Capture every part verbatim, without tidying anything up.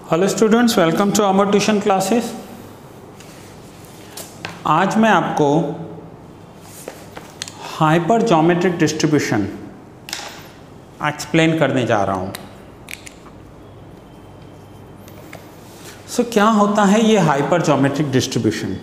Hello students, welcome to our tuition classes. आज मैं आपको हाइपर ज्योमेट्रिक डिस्ट्रीब्यूशन एक्सप्लेन करने जा रहा हूँ। सो so, क्या होता है ये hypergeometric distribution?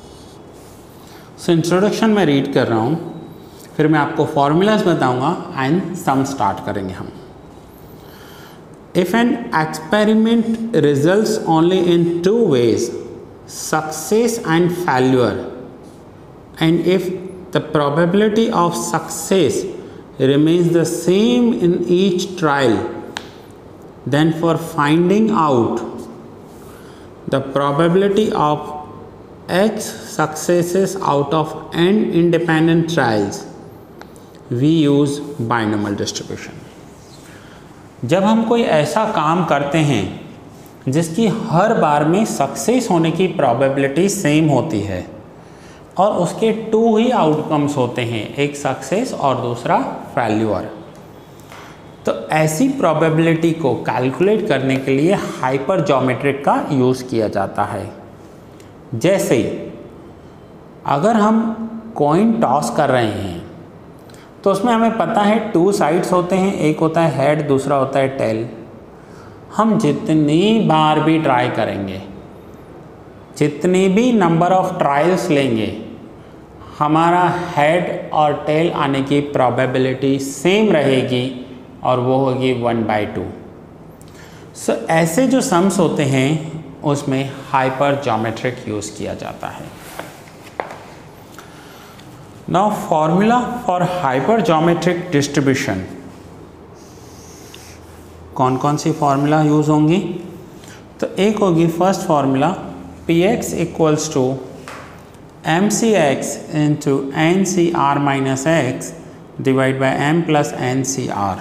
So introduction में रीड कर रहा हूँ, फिर मैं आपको फॉर्मूलाज बताऊँगा एंड सम स्टार्ट करेंगे हम। If an experiment results only in two ways, success and failure, and if the probability of success remains the same in each trial, then for finding out the probability of X successes out of n independent trials, we use binomial distribution. जब हम कोई ऐसा काम करते हैं जिसकी हर बार में success होने की प्रोबेबिलिटी सेम होती है और उसके टू ही आउटकम्स होते हैं, एक सक्सेस और दूसरा फेल्यूर, तो ऐसी प्रोबेबिलिटी को कैलकुलेट करने के लिए हाइपर ज्योमेट्रिक का यूज़ किया जाता है। जैसे अगर हम कॉइन टॉस कर रहे हैं तो उसमें हमें पता है टू साइड्स होते हैं, एक होता है हेड, दूसरा होता है टेल। हम जितनी बार भी ट्राई करेंगे, जितनी भी नंबर ऑफ ट्रायल्स लेंगे, हमारा हेड और टेल आने की प्रोबेबिलिटी सेम रहेगी और वो होगी वन बाई टू। सो ऐसे जो सम्स होते हैं उसमें हाइपर ज्योमेट्रिक यूज़ किया जाता है। Now formula for hypergeometric distribution, कौन कौन सी फार्मूला यूज़ होंगी? तो एक होगी first formula P X equals to M C X into N C R minus X divide by M plus N C R.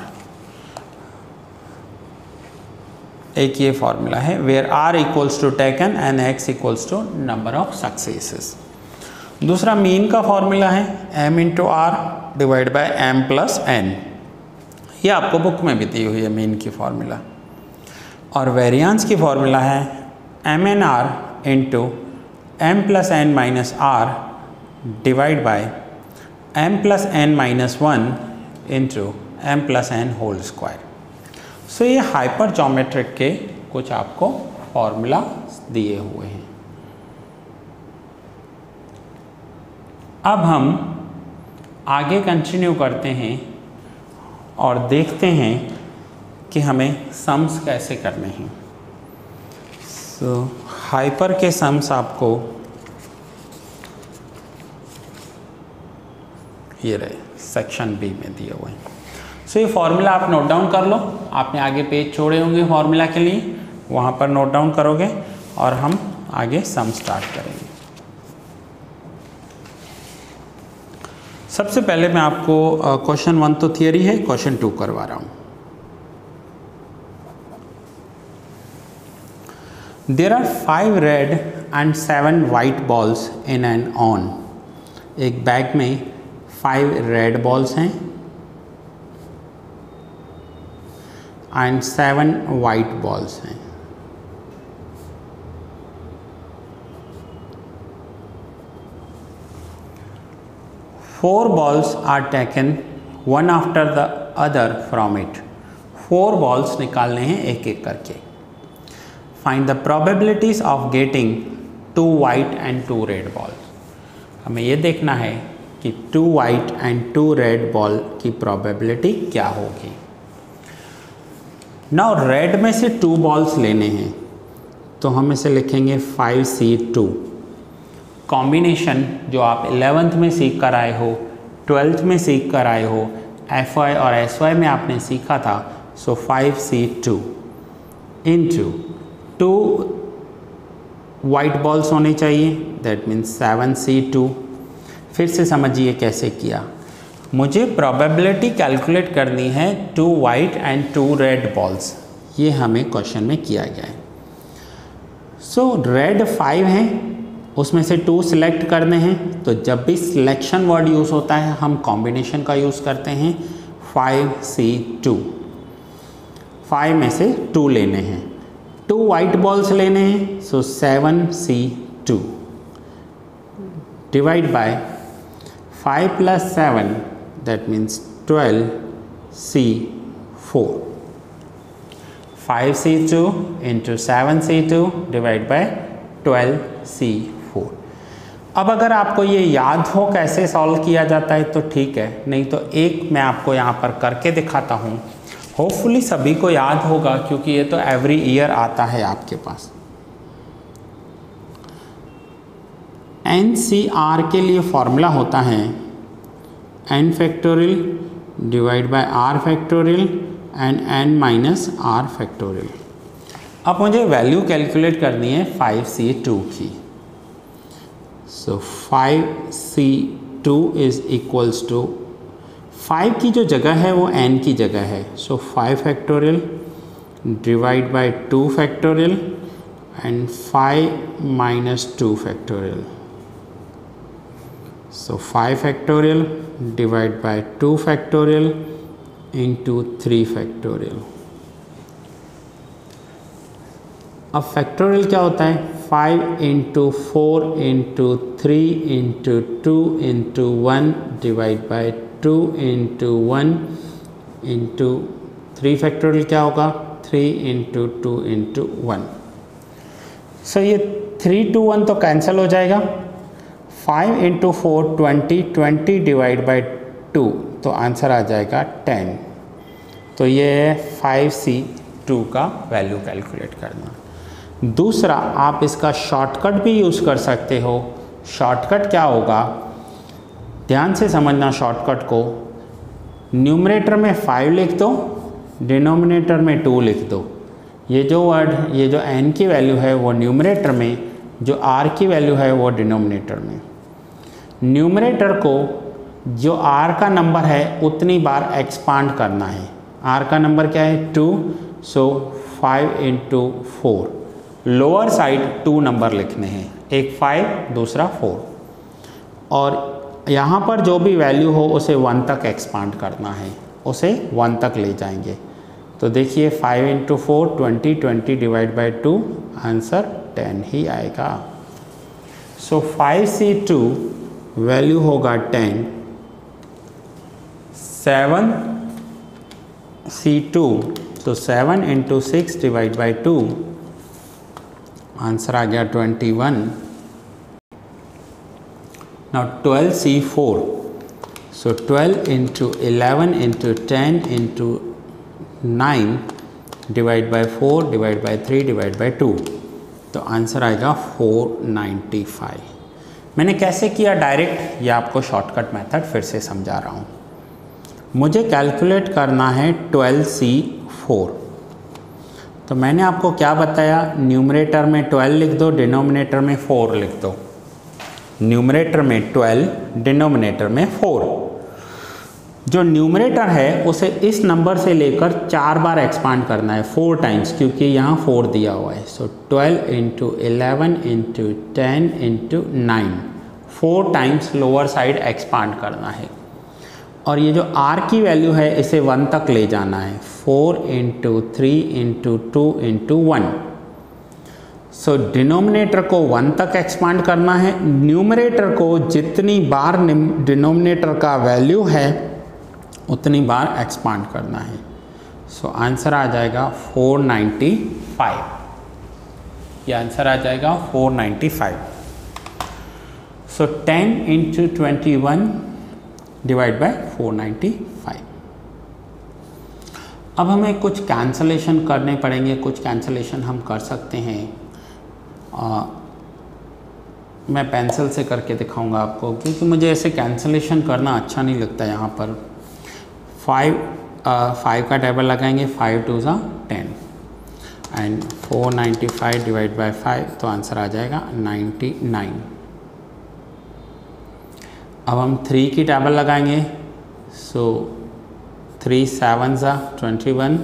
एक ये फार्मूला है where R equals to taken and X equals to number of successes. दूसरा mean का formula है m into R divide by M plus N, ये आपको book में भी दी हुई है मीन की फॉर्मूला। और वेरिएंस की फॉर्मूला है M N R into M plus N minus R divide by M plus N minus one into M plus N whole square. So ये हाइपर ज्योमेट्रिक के कुछ आपको फॉर्मूला दिए हुए हैं। अब हम आगे कंटिन्यू करते हैं और देखते हैं कि हमें सम्स कैसे करने हैं। सो so, हाइपर के सम्स आपको ये रहे सेक्शन बी में दिए हुए हैं। सो so, ये फॉर्मूला आप नोट डाउन कर लो, आपने आगे पेज छोड़े होंगे फॉर्मूला के लिए, वहाँ पर नोट डाउन करोगे और हम आगे सम स्टार्ट करेंगे। सबसे पहले मैं आपको क्वेश्चन वन तो थियरी है, क्वेश्चन टू करवा रहा हूँ। There are five red and seven white balls in an urn. एक बैग में फाइव रेड बॉल्स हैं एंड सेवन वाइट बॉल्स हैं। Four balls are taken one after the other from it. Four balls निकालने हैं एक एक करके। Find the probabilities of getting two white and two red balls. हमें ये देखना है कि two white and two red ball की probability क्या होगी। Now red में से two balls लेने हैं तो हम इसे लिखेंगे फाइव सी टू। कॉम्बिनेशन जो आप इलेवेंथ में सीख कर आए हो, ट्वेल्थ में सीख कर आए हो, एफ वाई और एस वाई में आपने सीखा था। So five C two into two white balls होने चाहिए, that means seven C two. फिर से समझिए कैसे किया। मुझे प्रोबेबिलिटी कैलकुलेट करनी है two white and two red balls, ये हमें क्वेश्चन में किया गया है। सो रेड फाइव हैं, उसमें से टू सिलेक्ट करने हैं, तो जब भी सिलेक्शन वर्ड यूज़ होता है हम कॉम्बिनेशन का यूज़ करते हैं फाइव सी टू। फाइव में से टू लेने हैं टू वाइट बॉल्स लेने हैं, so seven C two divide by five plus seven that means twelve C four, five C two into seven C two divide by twelve C four. अब अगर आपको ये याद हो कैसे सॉल्व किया जाता है तो ठीक है, नहीं तो एक मैं आपको यहाँ पर करके दिखाता हूँ। होपफुली सभी को याद होगा क्योंकि ये तो एवरी ईयर आता है आपके पास। एन सी आर के लिए फॉर्मूला होता है n factorial divide by r factorial and n minus r factorial. अब मुझे वैल्यू कैलकुलेट करनी है फाइव सी टू की। So five C two is equals to, five की जो जगह है वो n की जगह है, so five factorial divide by two factorial and five minus two factorial, so five factorial divide by two factorial into three factorial. अब factorial क्या होता है, five into four into three into two into one divide by two into one into three factorial क्या होगा, three into two into one. So ये three two one तो cancel हो जाएगा, five into four twenty, twenty divide by two तो answer आ जाएगा ten. तो ये है फाइव सी टू का वैल्यू कैलकुलेट करना। दूसरा, आप इसका शॉर्टकट भी यूज़ कर सकते हो। शॉर्टकट क्या होगा, ध्यान से समझना शॉर्टकट को। न्यूमरेटर में फाइव लिख दो, डिनोमिनेटर में टू लिख दो। ये जो वर्ड, ये जो n की वैल्यू है वो न्यूमरेटर में, जो r की वैल्यू है वो डिनोमिनेटर में। न्यूमरेटर को जो r का नंबर है उतनी बार एक्सपांड करना है। r का नंबर क्या है, two, so five into four. Lower side two number लिखने हैं, एक फाइव दूसरा फोर, और यहाँ पर जो भी वैल्यू हो उसे वन तक एक्सपांड करना है, उसे वन तक ले जाएंगे। तो देखिए five into four twenty, twenty divide by two, answer ten ही आएगा। So five C two value होगा टेन, सेवन सी टू तो seven into six divide by two, answer आ गया twenty one. Now twelve C four, so twelve into eleven into ten into nine divide by four divide by three divide by two, तो answer आएगा four ninety five. मैंने कैसे किया direct, ये आपको shortcut method फिर से समझा रहा हूँ। मुझे कैलकुलेट करना है ट्वेल्व सी फोर, तो मैंने आपको क्या बताया, न्यूमरेटर में ट्वेल्व लिख दो, डिनोमिनेटर में फोर लिख दो। न्यूमरेटर में ट्वेल्व, डिनोमिनेटर में फोर। जो न्यूमरेटर है उसे इस नंबर से लेकर चार बार एक्सपांड करना है, फोर टाइम्स, क्योंकि यहाँ फोर दिया हुआ है। So twelve into eleven into ten into nine, four times lower side expand करना है। और ये जो r की वैल्यू है इसे वन तक ले जाना है, four into three into two into one. So denominator को वन तक एक्सपांड करना है, न्यूमरेटर को जितनी बार डिनोमिनेटर का वैल्यू है उतनी बार एक्सपांड करना है। सो आंसर आ जाएगा फोर नाइन्टी फाइव, ये आंसर आ जाएगा four ninety five. So ten into twenty one divide by four ninety five. अब हमें कुछ कैंसलेशन करने पड़ेंगे, कुछ कैंसलेशन हम कर सकते हैं। आ, मैं पेंसिल से करके दिखाऊंगा आपको, क्योंकि मुझे ऐसे कैंसलेशन करना अच्छा नहीं लगता। यहाँ पर फाइव फाइव का टेबल लगाएंगे, फाइव टू ज़ा ten and four ninety five divide by five, तो आंसर आ जाएगा नाइन्टी नाइन। अब हम थ्री की टेबल लगाएंगे, सो थ्री सेवन ज़ा twenty one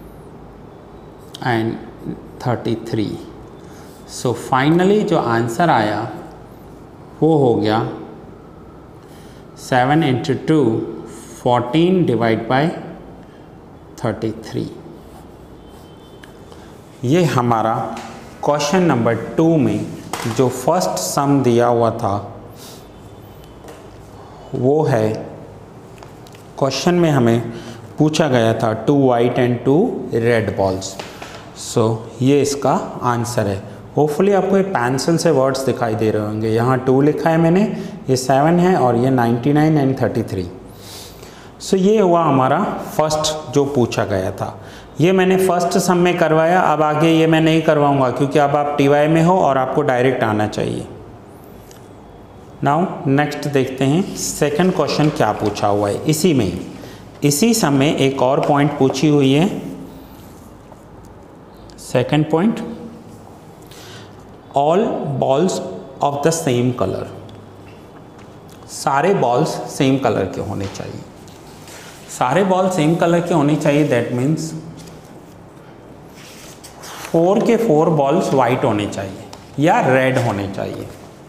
and thirty three. So finally जो आंसर आया वो हो गया seven into two fourteen divide by thirty three. ये हमारा क्वेश्चन नंबर टू में जो फर्स्ट सम दिया हुआ था वो है, क्वेश्चन में हमें पूछा गया था two white and two red balls. So ये इसका आंसर है। होपफुली आपको ये पेंसिल से वर्ड्स दिखाई दे रहे होंगे। यहाँ टू लिखा है मैंने, ये सेवन है और ये ninety nine and thirty three. So ये हुआ हमारा फर्स्ट जो पूछा गया था। ये मैंने फर्स्ट सम में करवाया, अब आगे ये मैं नहीं करवाऊंगा क्योंकि अब आप टीवाई में हो और आपको डायरेक्ट आना चाहिए। नाउ नेक्स्ट देखते हैं सेकंड क्वेश्चन क्या पूछा हुआ है। इसी में इसी सम में एक और पॉइंट पूछी हुई है। Second point, all balls of the same colour. सारे बॉल्स सेम कलर के होने चाहिए। सारे बॉल सेम कलर के होने चाहिए, दैट मीन्स फोर के फोर बॉल्स वाइट होने चाहिए या रेड होने चाहिए।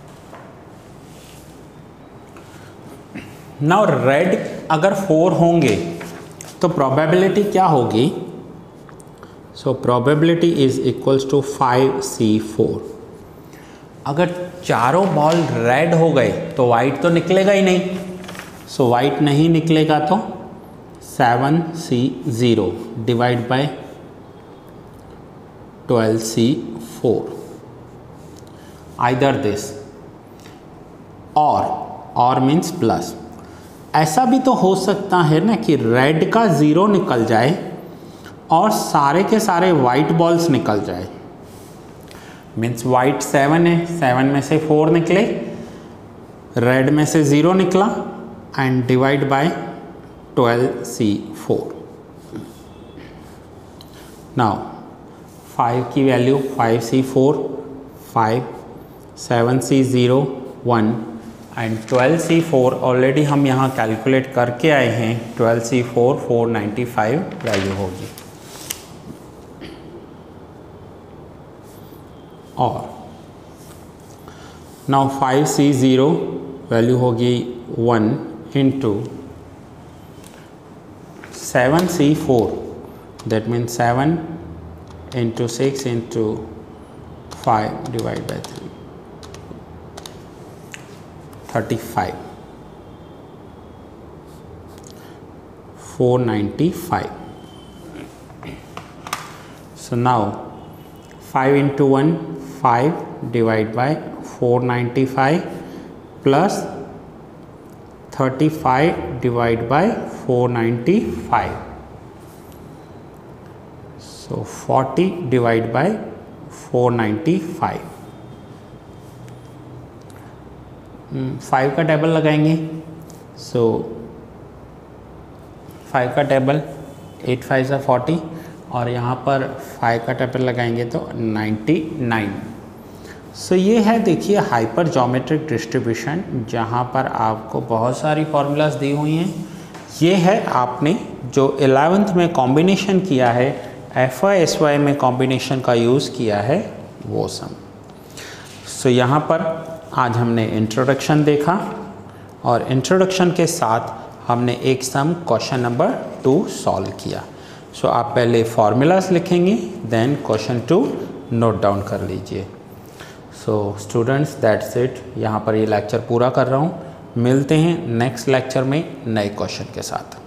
नाउ रेड अगर फोर होंगे तो प्रोबेबिलिटी क्या होगी? So probability is equals to five C four. अगर चारों बॉल रेड हो गए तो वाइट तो निकलेगा ही नहीं। सो so, वाइट नहीं निकलेगा तो seven C zero divide by twelve C four, either this or और मीन्स प्लस। ऐसा भी तो हो सकता है ना कि रेड का ज़ीरो निकल जाए और सारे के सारे वाइट बॉल्स निकल जाए। मीन्स वाइट सेवन है, सेवन में से फोर निकले, रेड में से ज़ीरो निकला and divide by twelve C four. Now five की value five C four, five, seven C zero, one and twelve C four already हम यहाँ कैलकुलेट करके आए हैं। Twelve C four four ninety five value होगी। और now five C zero value होगी one into seven C four, that means seven into six into five divide by three, thirty five, four ninety five. So now five into one five divide by four ninety five plus thirty five divide by four ninety five, so forty divide by four ninety five. Five का table लगाएंगे। सो five का table eight five सा forty और यहाँ पर five का table लगाएंगे तो नाइन्टी नाइन। सो ये है, देखिए, हाइपर ज्योमेट्रिक डिस्ट्रीब्यूशन जहाँ पर आपको बहुत सारी फार्मूलाज दी हुई हैं। ये है आपने जो इलेवेंथ में कॉम्बिनेशन किया है, एफ वाई एस वाई में कॉम्बिनेशन का यूज़ किया है वो सम। सो यहाँ पर आज हमने इंट्रोडक्शन देखा और इंट्रोडक्शन के साथ हमने एक sum question number two solve किया। सो so, आप पहले फॉर्मूलाज लिखेंगे, then question two note down कर लीजिए। So students, that's it. यहाँ पर ये लेक्चर पूरा कर रहा हूँ। मिलते हैं नेक्स्ट लेक्चर में नए क्वेश्चन के साथ।